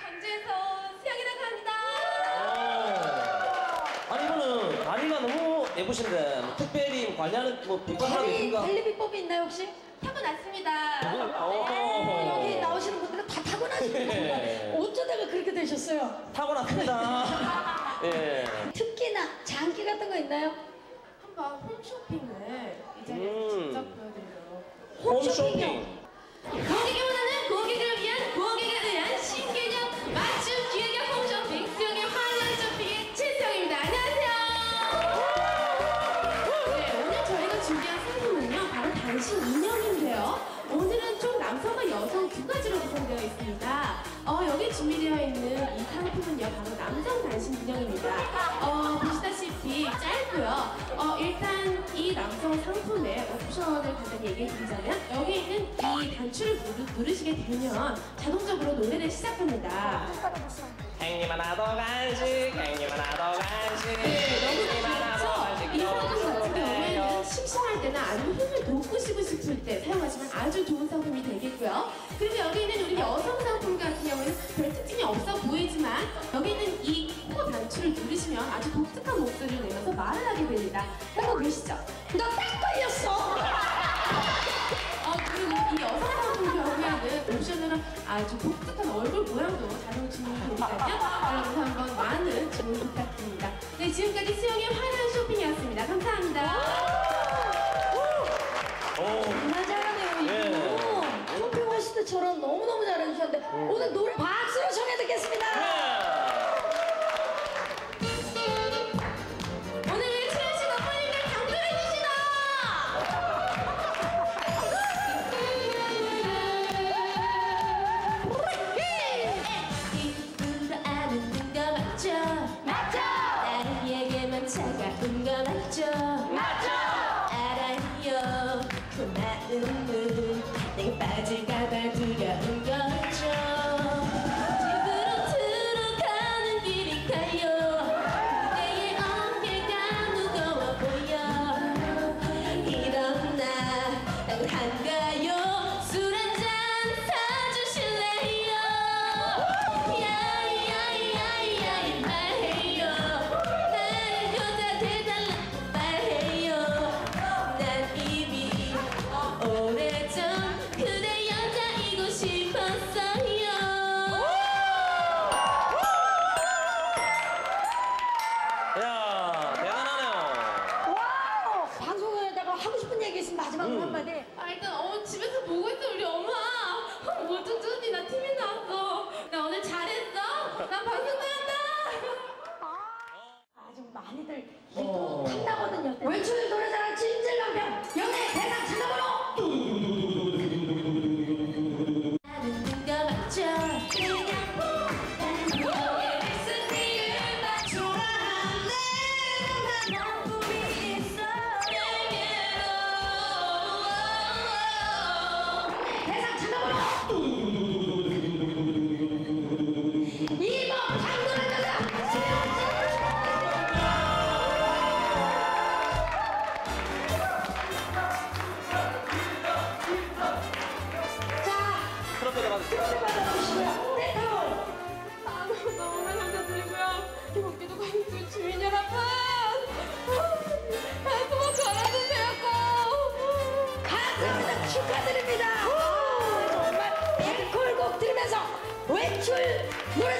광주에서 수영이라고 합니다. 아니 이거는 다리가 너무 예쁘신데 뭐 특별히 관리하는 뭐 비법이라도 있습니까? 관리 비법이 있나요 혹시? 타고났습니다. 여기 나오시는 분들은 다 타고나시는 거예요. 어쩌다가 그렇게 되셨어요? 타고났습니다. 예. 특기나 장기 같은 거 있나요? 한번 홈쇼핑을 이 자리에서 직접 보여드리도록. 홈쇼핑. 고객이 원하는 고객을 위한 고객에 대한 신개념 맞춤 기획형 홈쇼핑 수영의 환란 쇼핑의 최수영입니다. 안녕하세요. 네, 오늘 저희가 준비한 상품은요 바로 단신 인형인데요. 오늘은 총 남성과 여성 두 가지로 구성되어 있습니다. 여기 준비되어 있는 이 상품은요 바로 남성 단신 인형입니다. 보시다시피 짧고요. 일단 이 남성 상품의 옵션을 간단히 얘기해 드리자면 여기 있는 이 단추를 누르시게 되면 자동적으로 노래를 시작합니다. 행님 하나도 간식, 행님 하나도 간식. 너무 좋죠? 이 상품 같은 경우에는 심심할 때나 아니면 힘을 돋구시고 싶을 때 사용하시면 아주 좋은 상품이 되겠고요. 그리고 여기 있는 우리 여성 상품 같은 경우에는 별 특징이 없어 보이지만 여기 있는 이 코 단추를 누르시면 아주 독특한 목소리를 내면서 말을 하게 됩니다. 해보고 계시죠? 너 딱 걸렸어! 그리고 이 여성 상품 경우에는 옵션으로 아주 독특한 얼굴 모양도 자동 주문이 되니까요. 여러분 한번 많은 주문 부탁드립니다. 네, 지금까지 수영의 화려한 쇼핑이었습니다. 감사합니다. 정말 잘하네요 이분. 쇼핑하실 때처럼 너무너무 잘해주셨는데 오늘 노래 박수로 청해 듣겠습니다. 오늘 외출하신 오빠님들 강조해 주시다! 입으로 아는 거 맞죠? 맞죠! 나에게만 차가운 거 맞죠? 맞죠! 알아요 그 마음은 내게 빠질까봐 두려운 거죠. 집으로 들어가는 길일까요? 그대의 어깨가 무거워 보여. 이런 나 억울한가요? 술 한잔 사주실래요? 야야야야야 말해요. 나를 여자 돼달라고 말해요. 난 이미 오래전 그대 여자이고 싶었어요. 야, 대단하네요. 와우! 방송에다가 하고 싶은 얘기 있으면 마지막으로 한마디. 일단 집에서 보고 있어 우리 엄마. 어쩌지 나 TV 나왔어. 나 오늘 잘했어. 나 방송 나간다. 아주 많이들 이게 또 탐나거든요. 외출 노래자랑 찜질남편 연예 대상 지나보러 아는 거 맞죠? 그냥 너의 스니를 맞춰라. 나쁨이 있어 내게로. 대상 지나보러 이번 강도란 여자 트로피를 받으세요. 받아주시고요. 네, 다음. 너무나 감사드리고요. 이목기도 광주 주민 여러분, 가수만 전해주세요. 감사합니다. 축하드립니다. 정말 앵콜곡 들으면서 외출 노래